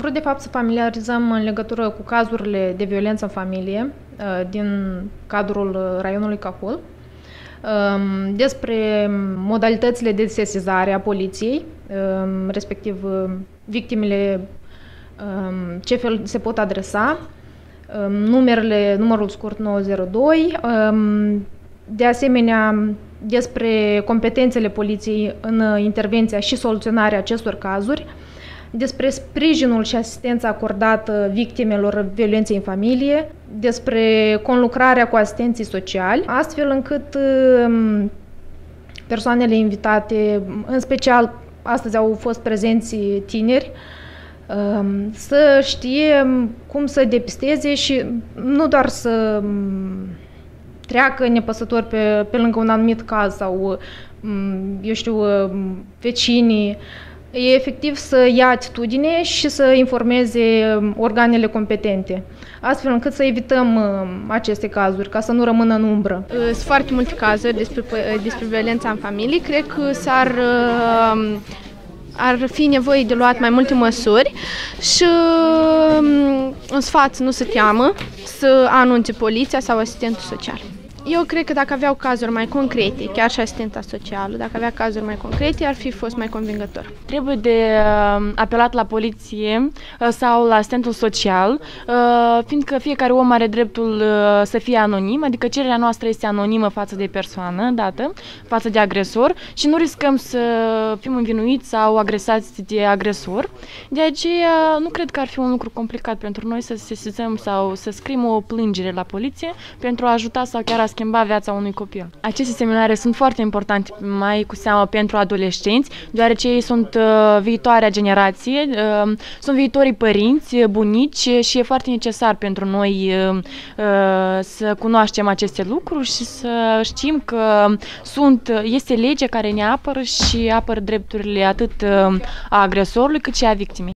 vrut de fapt să familiarizăm în legătură cu cazurile de violență în familie din cadrul raionului Cahul, despre modalitățile de sesizare a poliției, respectiv victimele, ce fel se pot adresa, numărul scurt 902, de asemenea despre competențele poliției în intervenția și soluționarea acestor cazuri, despre sprijinul și asistența acordată victimelor violenței în familie, despre conlucrarea cu asistenții sociali, astfel încât persoanele invitate, în special astăzi au fost prezenți tineri, să știe cum să depisteze și nu doar să treacă nepăsător pe lângă un anumit caz sau, eu știu, vecinii, e efectiv să ia atitudine și să informeze organele competente, astfel încât să evităm aceste cazuri, ca să nu rămână în umbră. Sunt foarte multe cazuri despre violența în familie. Cred că ar fi nevoie de luat mai multe măsuri și un sfat să nu se teamă să anunțe poliția sau asistentul social. Eu cred că dacă aveau cazuri mai concrete, chiar și asistenta socială, dacă avea cazuri mai concrete, ar fi fost mai convingător. Trebuie de apelat la poliție sau la asistentul social, fiindcă fiecare om are dreptul să fie anonim, adică cererea noastră este anonimă față de persoană dată, față de agresor și nu riscăm să fim învinuiți sau agresați de agresor. De aceea nu cred că ar fi un lucru complicat pentru noi să sesizăm sau să scriem o plângere la poliție pentru a ajuta sau chiar a schimba viața unui copil. Aceste seminare sunt foarte importante, mai cu seamă pentru adolescenți, deoarece ei sunt viitoarea generație, sunt viitorii părinți, bunici și e foarte necesar pentru noi să cunoaștem aceste lucruri și să știm că este legea care ne apără și apără drepturile atât a agresorului cât și a victimei.